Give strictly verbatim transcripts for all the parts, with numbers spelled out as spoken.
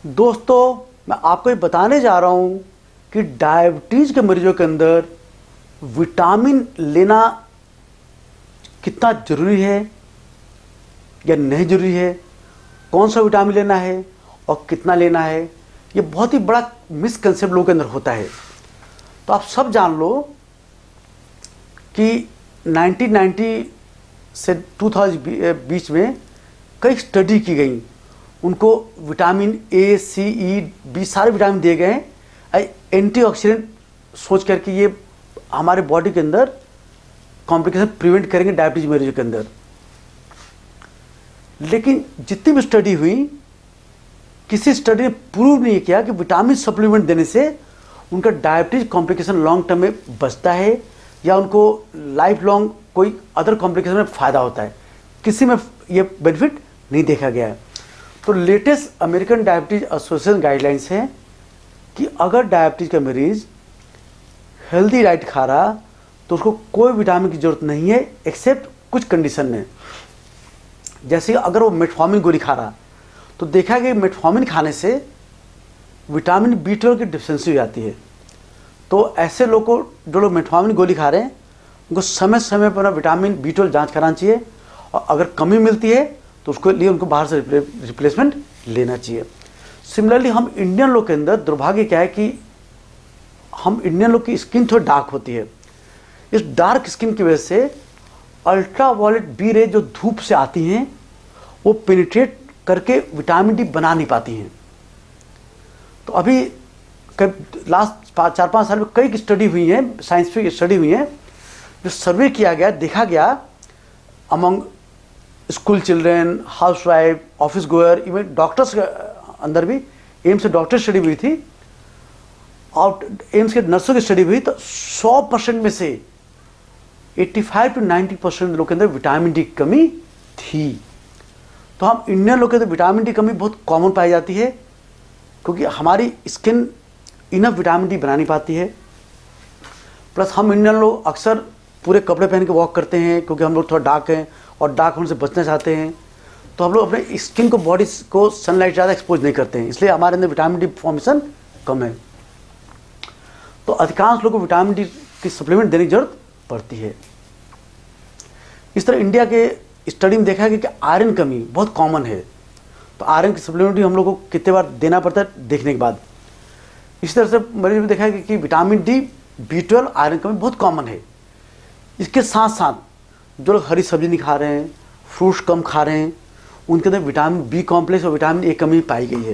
दोस्तों, मैं आपको ये बताने जा रहा हूँ कि डायबिटीज़ के मरीजों के अंदर विटामिन लेना कितना ज़रूरी है या नहीं ज़रूरी है, कौन सा विटामिन लेना है और कितना लेना है। ये बहुत ही बड़ा मिसकंसेप्ट लोगों के अंदर होता है। तो आप सब जान लो कि नाइनटीन नाइंटी से टू थाउजेंड बीच में कई स्टडी की गई, उनको vitamin A, C, E, B सारे विटामिन दिए गए हैं एंटीऑक्सीडेंट सोच करके ये हमारे बॉडी के अंदर कॉम्प्लिकेशन प्रिवेंट करेंगे डायबिटीज मरीजों के अंदर। लेकिन जितनी भी स्टडी हुई, किसी स्टडी ने प्रूव नहीं किया कि विटामिन सप्लीमेंट देने से उनका डायबिटीज कॉम्प्लिकेशन लॉन्ग टर्म में बचता है या उनको लाइफ लॉन्ग कोई अदर कॉम्प्लिकेशन में फ़ायदा होता है। किसी में ये बेनिफिट नहीं देखा गया है। तो latest American diabetes association guidelines है कि अगर डायबिटीज का मरीज हेल्दी डाइट खा रहा तो उसको कोई विटामिन की ज़रूरत नहीं है एक्सेप्ट कुछ कंडीशन में। जैसे अगर वो मेटफॉर्मिन गोली खा रहा तो देखा गया मेटफॉर्मिन खाने से विटामिन बी ट्वेल्व की डिफिशियंसी हो जाती है। तो ऐसे लोग को जो लोग मेटफॉर्मिन गोली खा रहे हैं उनको समय समय पर विटामिन बी ट्वेल्व जाँच कराना चाहिए और अगर कमी मिलती है तो उसके लिए उनको बाहर से रिप्लेसमेंट लेना चाहिए। सिमिलरली हम इंडियन लोग के अंदर दुर्भाग्य क्या है कि हम इंडियन लोग की स्किन थोड़ी डार्क होती है। इस डार्क स्किन की वजह से अल्ट्रा वायलेट बी रे जो धूप से आती हैं वो पेनिट्रेट करके विटामिन डी बना नहीं पाती हैं। तो अभी लास्ट चार पाँच साल में कई स्टडी हुई हैं, साइंटिफिक स्टडी हुई हैं, जो सर्वे किया गया, देखा गया among school children, house wife, office goer, even doctors के अंदर भी एम्स से डॉक्टर स्टडी हुई थी और एम्स के नर्सों की स्टडी हुई। तो सौ परसेंट में से पचासी टू नब्बे परसेंट लोग के अंदर विटामिन डी की कमी थी। तो हम इंडियन लोग के अंदर विटामिन डी कमी बहुत कॉमन पाई जाती है क्योंकि हमारी स्किन इनफ विटामिन डी बना नहीं पाती है। प्लस हम इंडियन लोग अक्सर पूरे कपड़े पहन के वॉक करते हैं क्योंकि हम लोग थोड़ा डार्क हैं और डार्क होने से बचना चाहते हैं। तो हम लोग अपने स्किन को, बॉडी को सनलाइट ज़्यादा एक्सपोज नहीं करते हैं, इसलिए हमारे अंदर विटामिन डी फॉर्मेशन कम है। तो अधिकांश लोगों को विटामिन डी की सप्लीमेंट देने की जरूरत पड़ती है। इस तरह इंडिया के स्टडी में देखा गया कि आयरन कमी बहुत कॉमन है। तो आयरन की सप्लीमेंट भी हम लोग को कितने बार देना पड़ता है देखने के बाद। इसी तरह से मरीज में देखा गया कि vitamin D, B twelve, iron कमी बहुत कॉमन है। इसके साथ साथ जो लोग हरी सब्जी नहीं खा रहे हैं, फ्रूट्स कम खा रहे हैं, उनके अंदर विटामिन बी कॉम्प्लेक्स और विटामिन ए कमी पाई गई है।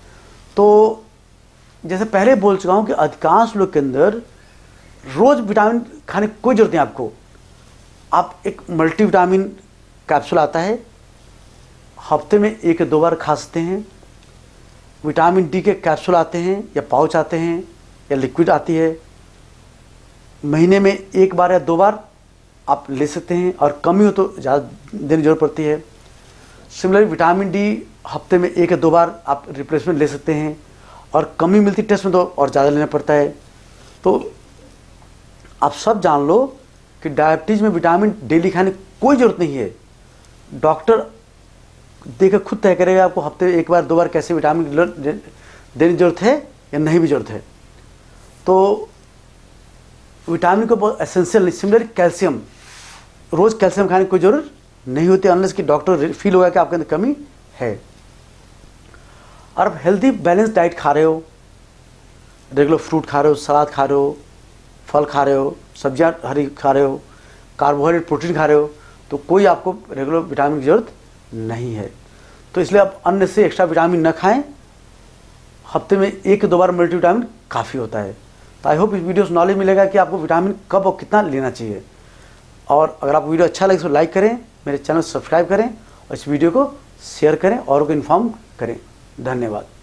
तो जैसे पहले बोल चुका हूँ कि अधिकांश लोग के अंदर रोज़ विटामिन खाने की कोई ज़रूरत नहीं आपको। आप एक मल्टीविटामिन कैप्सूल आता है, हफ्ते में एक या दो बार खा सकते हैं। विटामिन डी के कैप्सूल आते हैं या पाउच आते हैं या लिक्विड आती है, महीने में एक बार या दो बार आप ले सकते हैं और कमी हो तो ज़्यादा देने की जरूरत पड़ती है। सिमिलरली विटामिन डी हफ्ते में एक या दो बार आप रिप्लेसमेंट ले सकते हैं और कमी मिलती टेस्ट में तो और ज़्यादा लेना पड़ता है। तो आप सब जान लो कि डायबिटीज़ में विटामिन डेली खाने की कोई ज़रूरत नहीं है। डॉक्टर देखकर खुद तय करेगा आपको हफ्ते में एक बार दो बार कैसे विटामिन देने की ज़रूरत है या नहीं भी ज़रूरत है। तो विटामिन को बहुत एसेंशियल नहीं। सिमिलर कैल्शियम, रोज़ कैल्शियम खाने की कोई ज़रूरत नहीं होती अनलेस कि डॉक्टर फील होगा कि आपके अंदर कमी है। और आप हेल्दी बैलेंस डाइट खा रहे हो, रेगुलर फ्रूट खा रहे हो, सलाद खा रहे हो, फल खा रहे हो, सब्जियां हरी खा रहे हो, कार्बोहाइड्रेट प्रोटीन खा रहे हो, तो कोई आपको रेगुलर विटामिन की ज़रूरत नहीं है। तो इसलिए आप अन्य से एक्स्ट्रा विटामिन न खाएं। हफ्ते में एक दो बार मल्टीविटामिन काफ़ी होता है। तो आई होप इस वीडियो से नॉलेज मिलेगा कि आपको विटामिन कब और कितना लेना चाहिए। और अगर आपको वीडियो अच्छा लगे तो लाइक करें, मेरे चैनल को सब्सक्राइब करें और इस वीडियो को शेयर करें और को इन्फॉर्म करें। धन्यवाद।